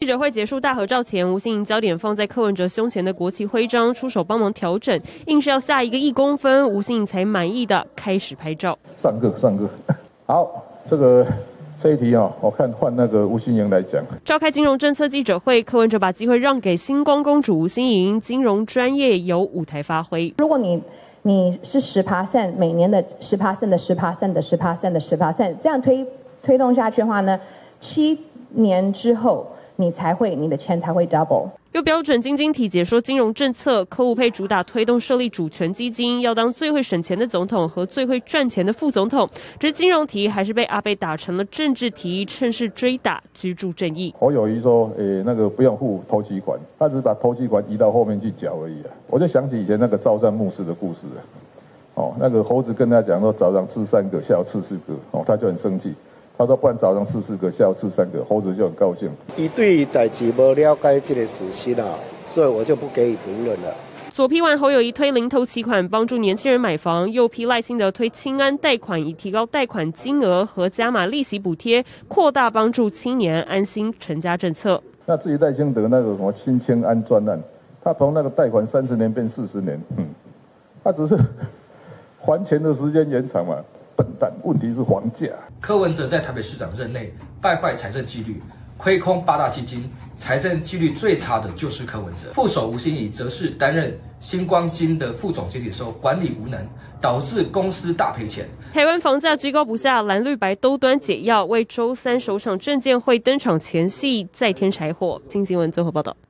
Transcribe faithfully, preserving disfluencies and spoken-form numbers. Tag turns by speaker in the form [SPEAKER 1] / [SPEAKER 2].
[SPEAKER 1] 者会结束大合照前，吴欣盈焦点放在柯文哲胸前的国旗徽章，出手帮忙调整，硬是要下一个一公分，吴欣盈才满意的开始拍照。
[SPEAKER 2] 上个上个，好，这个。 这一题啊、哦，我看换那个吴欣盈来讲。
[SPEAKER 1] 召开金融政策记者会，柯文哲把机会让给星光公主吴欣盈，金融专业有舞台发挥。
[SPEAKER 3] 如果你你是十 percent 每年的十 percent 的十 percent 的十 percent 的十 percent， 这样推推动下去的话呢，七年之后你才会你的钱才会 double。
[SPEAKER 1] 由标准晶晶体解说金融政策，柯吴配主打推动设立主权基金，要当最会省钱的总统和最会赚钱的副总统。只是金融题还是被阿贝打成了政治题，趁势追打居住正义。
[SPEAKER 2] 侯友宜说：“诶，那个不用付头期款，他只是把头期款移到后面去缴而已啊。”我就想起以前那个赵赞牧师的故事啊。哦，那个猴子跟他讲说，早上吃三个，下午吃四个，哦，他就很生气。 他说：“不然早上吃四个，下午吃三个。”猴子就很高兴。
[SPEAKER 4] 伊对代志无了解这个事实啊，所以我就不给予评论了。
[SPEAKER 1] 左批完侯友宜推零头期款帮助年轻人买房，右批赖清德推青安贷款以提高贷款金额和加码利息补贴，扩大帮助青年安心成家政策。
[SPEAKER 2] 那至于赖清德那个什么新青安专案，他从那个贷款三十年变四十年，嗯，他只是还钱的时间延长嘛。 笨蛋，问题是房价。
[SPEAKER 5] 柯文哲在台北市长任内败坏财政纪律，亏空八大基金，财政纪律最差的就是柯文哲。副手吴欣盈则是担任星光金的副总经理的时候，管理无能，导致公司大赔钱。
[SPEAKER 1] 台湾房价居高不下，蓝绿白都端解药，为周三首场政见会登场前夕再添柴火。经新闻综合报道。